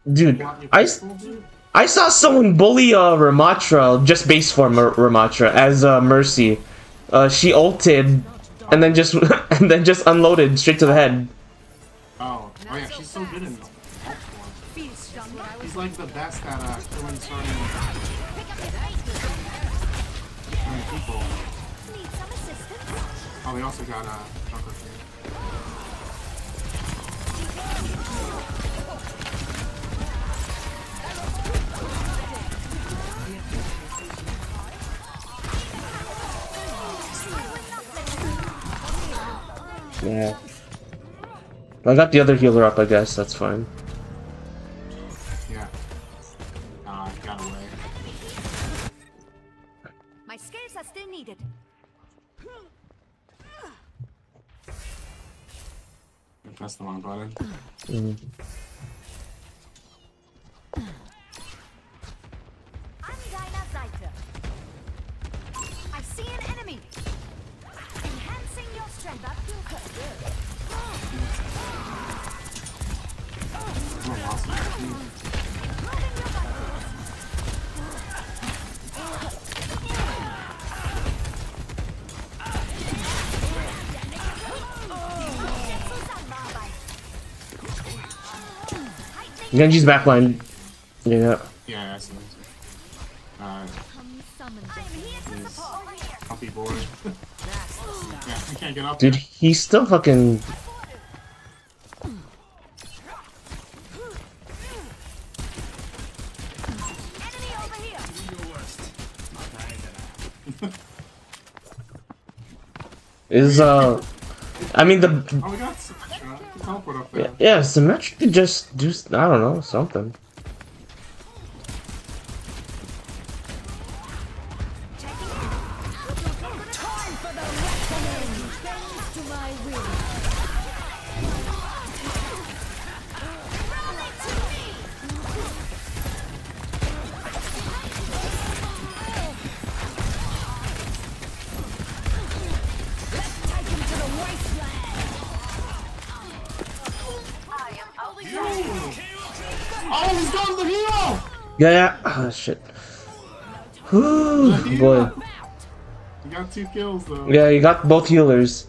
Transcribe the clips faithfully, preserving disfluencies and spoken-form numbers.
Dude, I, I saw someone bully uh, Ramatra, just base form Ramatra, as uh, Mercy. Uh, she ulted, and then just and then just unloaded straight to the head. Oh, oh yeah, she's so good in ult form. She's like the best at uh, killing certain, certain people. Oh, we also got a uh, Junker here. Yeah. I got the other healer up, I guess. That's fine. Yeah. Ah, uh, got away. My skills are still needed. Press the wrong button. Mm. I'm deiner Seite. I see an enemy. Enhancing your strength. Genji's backline. Yeah. Yeah, I see. Uh, I'll be bored. Yeah, I can't get up. Dude, there. he's still fucking. Is uh, I mean the. Oh, we got Symmetra. Teleport up there. Yeah, Symmetra could just do. I don't know, something. Oh, he's going to the hero! Yeah, yeah. Oh shit. Whew, boy. You got two kills though. Yeah, you got both healers.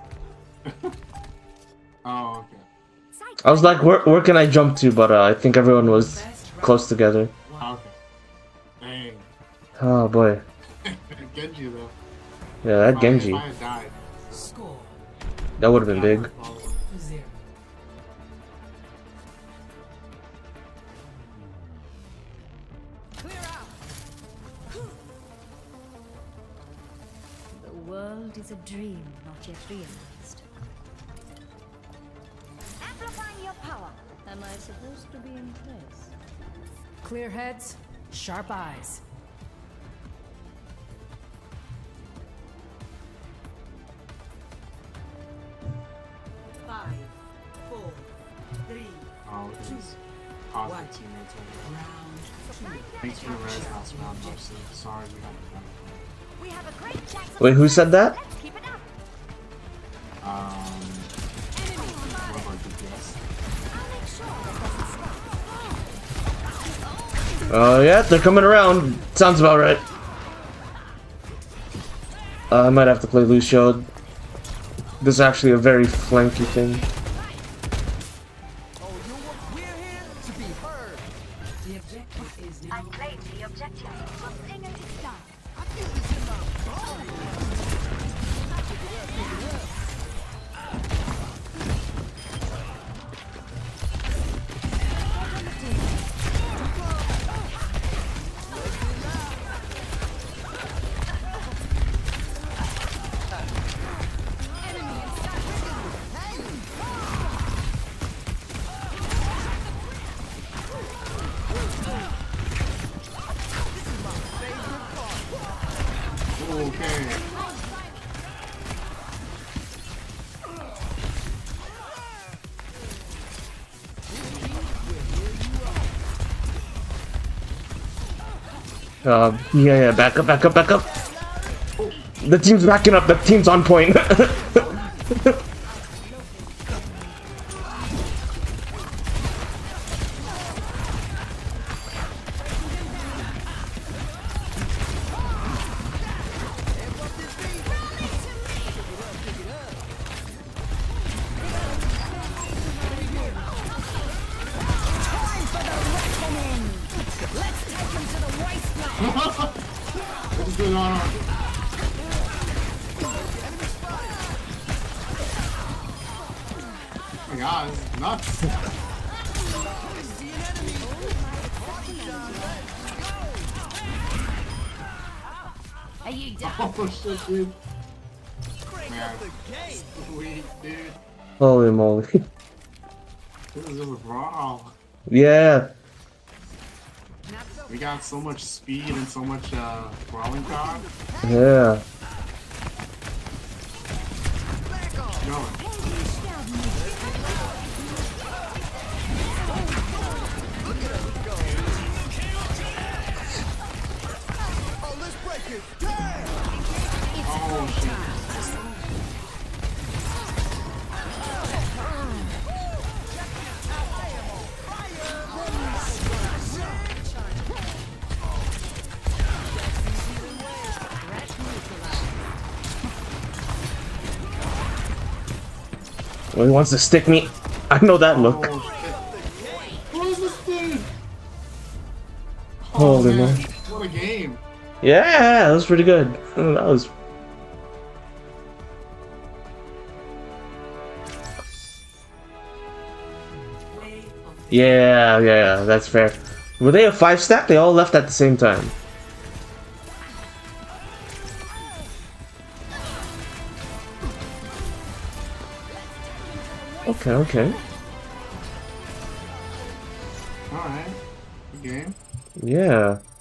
Oh, okay. I was like, where where can I jump to? But uh, I think everyone was close together. Okay. Dang. Oh boy. Genji though. Yeah, that If I- Genji. if I had died. That would have been big. The world is a dream not yet realized. Amplifying your power. Am I supposed to be in place? Clear heads, sharp eyes. Five, four, three, Oh, he's positive teammates over there. round two. Thanks for the res house round, Mercy. Sorry we had to come. We have a great chance of Wait, who said that? Let's keep it up. Um, one of our D P S. I'll make sure that doesn't stop. Oh yeah, they're coming around. Sounds about right. Uh, I might have to play Lucio. This is actually a very flanky thing. The objective is I now. claim the objective. Something at its start. Okay. Uh, yeah, yeah, back up, back up, back up. The team's backing up. The team's on point. What's going on? Oh my god, this is nuts. Are you done? Oh shit, dude. Man, sweet, dude. Holy moly. This is just raw. Yeah. We got so much speed and so much uh, crawling power. Yeah. No. Oh shit. Well, he wants to stick me. I know that look. Oh, shit. What is this thing? Oh, Holy man. moly. What a game. Yeah, that was pretty good. That was. Yeah, yeah, that's fair. Were they a five stack? They all left at the same time. Okay, okay. Alright. Good game. Yeah.